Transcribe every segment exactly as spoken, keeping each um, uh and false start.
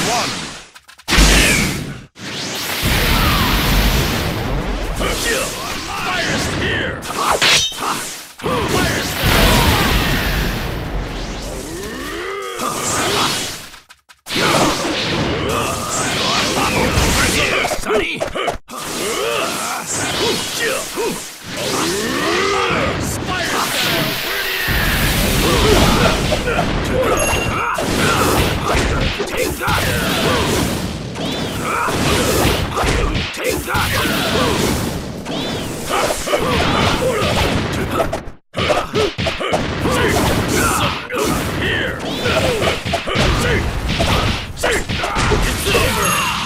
one. Fire's here! Fire's there! Sonny! Take that! Take that! Here! It's over!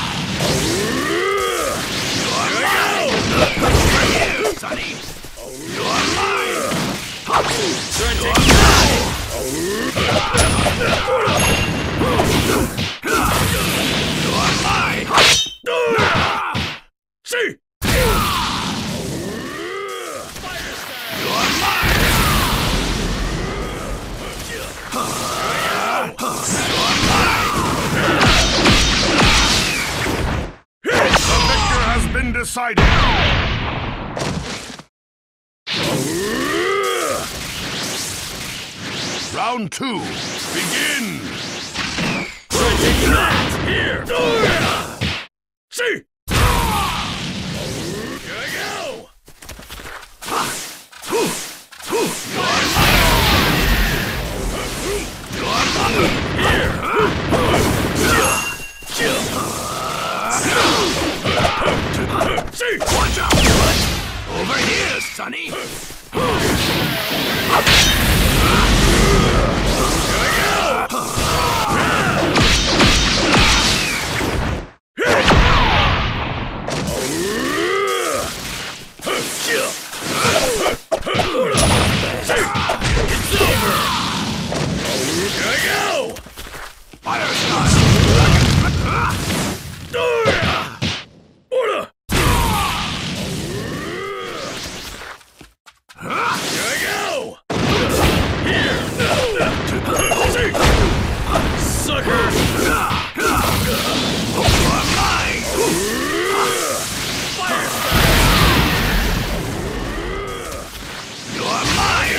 You're Sonny! You're mine! You're mine! See! Been decided. Round two, begin. Try taking that here. See. Here I go. Here. See! Watch out! Over here, Sonny! Here I go! It's over! Here I go! Fire shot! Order! Sucker! Fire! You're mine!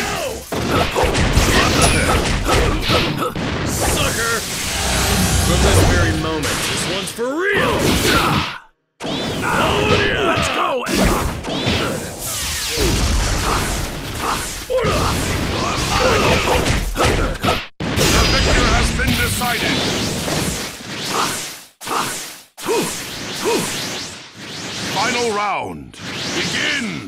Sucker! From this very moment, this one's for real! Now, Oh, yeah. let's go! The victor has been decided. Final round. Begin.